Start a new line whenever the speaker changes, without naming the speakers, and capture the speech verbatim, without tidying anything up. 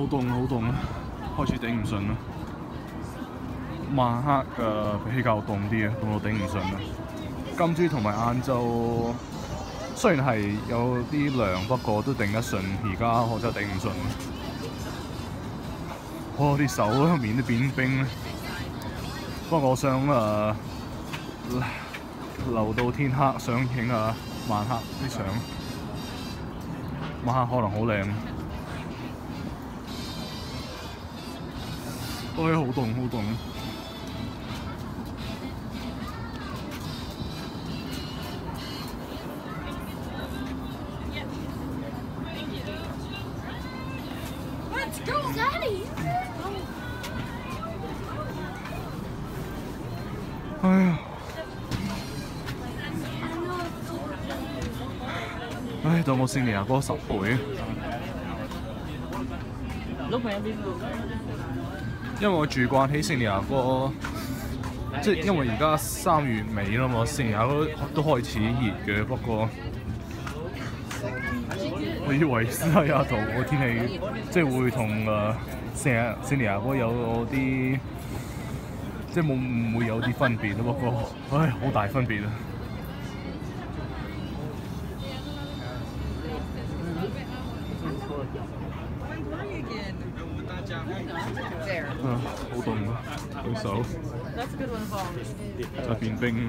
凍好凍啊，開始頂唔順啦。晚黑嘅比較凍啲啊，凍到頂唔順啦。今朝同埋晏晝雖然係有啲涼，不過都頂得順。而家我真係頂唔順。我啲手面都變冰咧。不過我想誒、呃、留到天黑，想影下晚黑啲相。晚黑可能好靚。哎，好凍好凍。哎呀！唉，當我聖地亞哥十倍。因為我住慣喺聖地亞哥，即係因為而家三月尾啦嘛，聖地亞哥都開始熱嘅。不過我以為斯里亞圖個天氣即係會同誒聖聖地亞哥有啲。即係冇唔會有啲分別咯，不過唉好大分別啊！啊，好凍啊！對手就變冰。